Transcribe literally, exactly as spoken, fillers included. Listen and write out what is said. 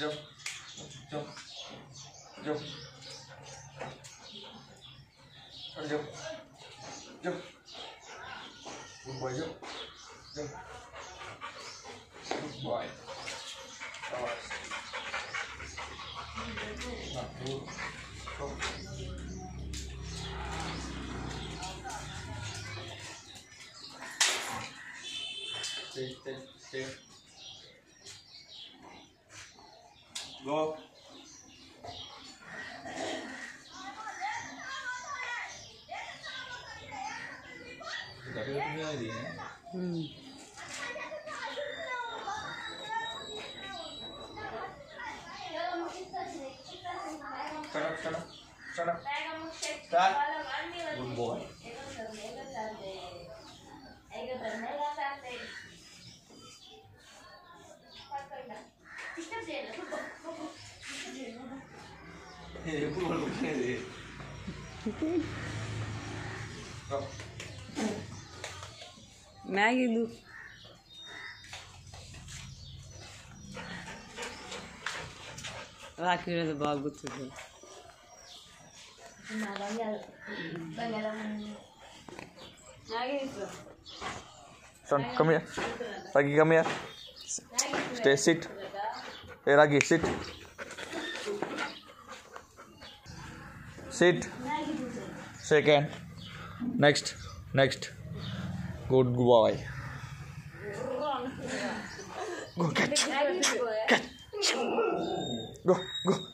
jump, jump, jump, and jump, jump. Good boy, jump, jump. Good boy. Awas. Nah, dulu. Go. Stay, stay, stay. Go. Tapi punya lagi ya. Hmm. Shut up, shut up, shut up. Start. Good boy. Maggi దు రాఖీ మీద బాగా గుర్తుంది. Son, come here. Ragi, come here. Stay, sit. Hey, Ragi, sit. Sit. Second. Next. Next. Good boy. Go catch. Catch. Go, go.